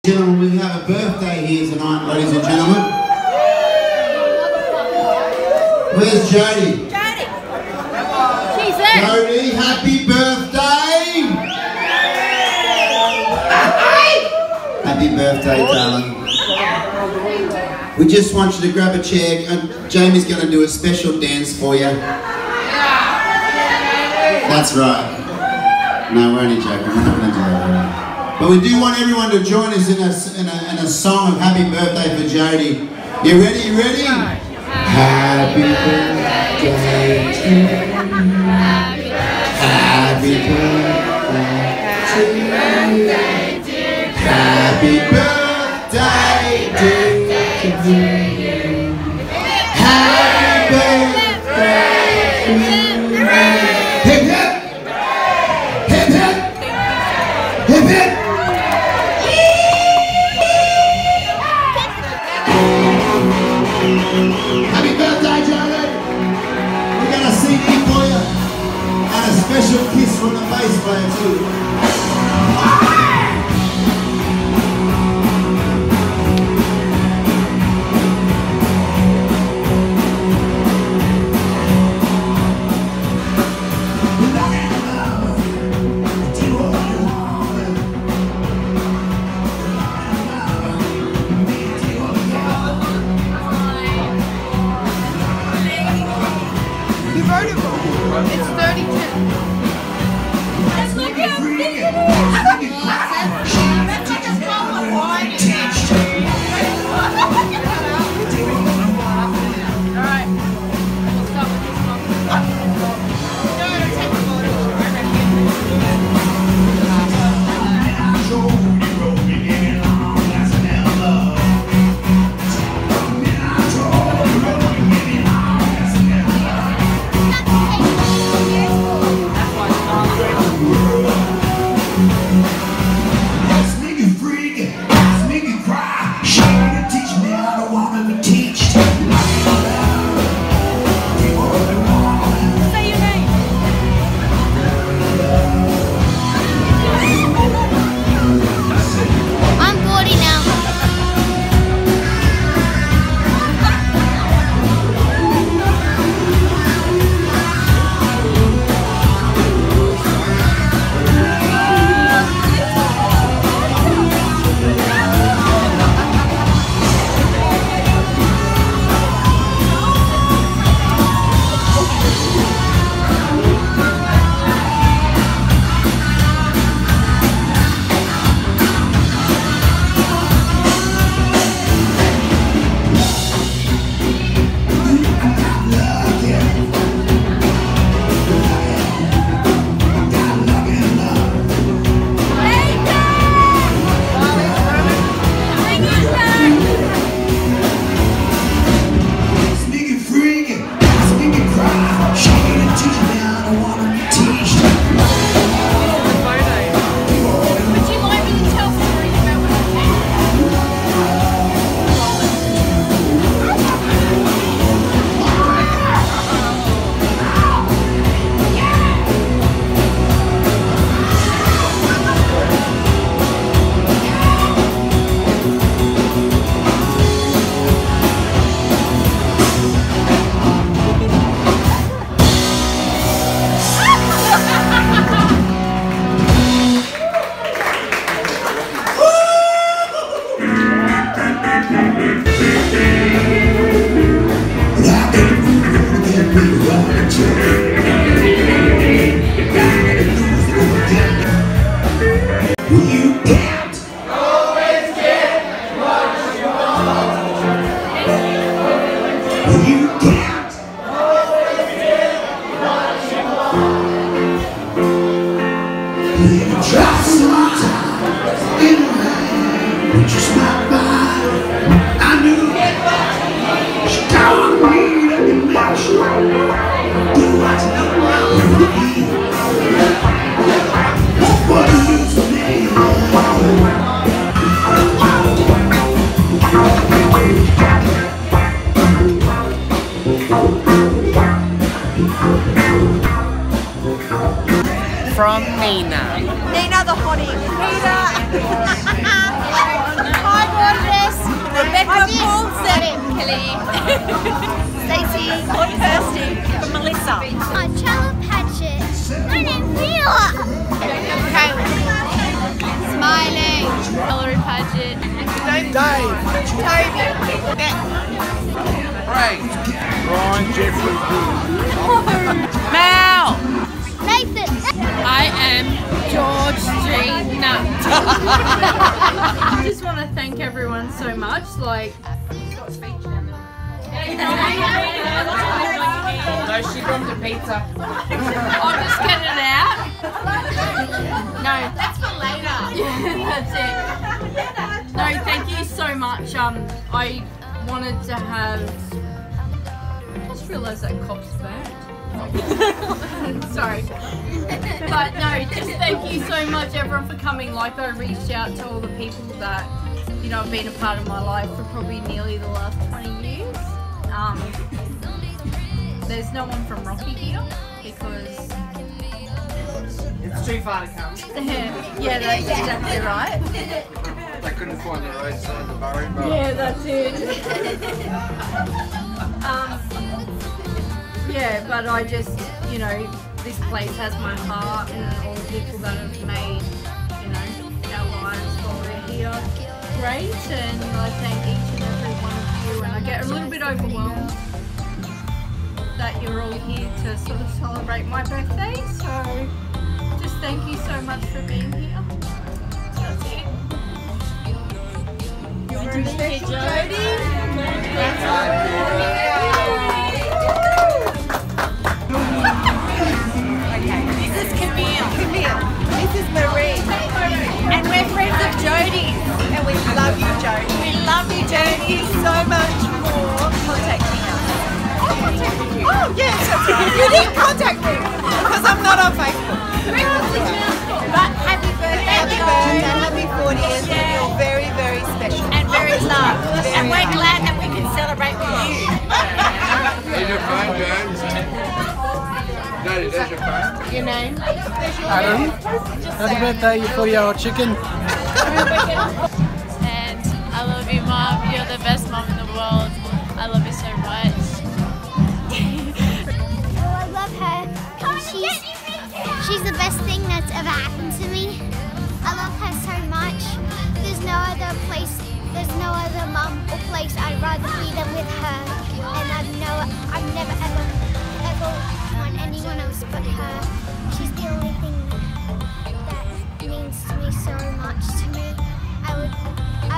Gentlemen, we have a birthday here tonight, ladies and gentlemen. Where's Jody? Jody! She's there! Jody, happy birthday! Happy birthday, darling. We just want you to grab a chair. Jamie's going to do a special dance for you. That's right. No, we're only joking. We're not going to do that. But we do want everyone to join us in a song of happy birthday for Jody. You ready? You ready? Happy birthday to you. Happy birthday to you. Happy birthday to you. Happy birthday to you. Hip hip! Hip hip! Hip hip! Happy birthday, Jody! We got a CD for you and a special kiss from the bass player too. It's 32. Let's look how big it is. That's like a bottle of wine. Alright. We'll stop with this one. No, take a photo. From Nina. Nina the hottie. Nina! Stacey. I'm Kirsty. I'm Melissa. I'm Charlotte Patchett. My name's Mila. Kaylee. Smiley. Hillary Patchett. Dave. Toby. Ray. Brian Jeffrey. Mal. Nathan. I am George G. Nutt. I just want to thank everyone so much. Like, No, she brought the pizza. I'll just get it out. No, That's for later. that's it. No, thank you so much. I wanted to have. I just realised that cop's burned. Sorry. But no, just thank you so much everyone for coming. Like, I reached out to all the people that, you know, have been a part of my life for probably nearly the last 20 years. There's no one from Rocky here because It's too far to come. yeah, that's exactly right. They couldn't find the road side of the Burry, but Yeah, that's it. Yeah, but I just, you know, this place has my heart and all the people that have made, you know, our lives while we're here great, and I thank each and every one of you, and I get a little bit overwhelmed that you're all here to sort of celebrate my birthday, so just thank you so much for being here. That's it. This is Camille. This is Marie. And we're friends of Jodie's. And we love you, Jodie. We love you, Jodie. Thank you so much for contacting us. I contacted you. Oh, yes, that's right. You didn't contact me because I'm not on Facebook. But happy birthday. Happy birthday. Happy 40th. You're very, very special. And very loved. And we're glad that we can celebrate with you. There's your phone, James. Daddy, there's your phone. Your name? Adam, happy birthday, you 40-year-old chicken. And I love you, Mom. You're the best mom in the world. I love you so much. Oh, I love her. She's the best thing that's ever happened to me. I love her so much. There's no other mum or place I'd rather be than with her. And I've never ever want anyone else but her. She's the only thing that means to me so much to me. I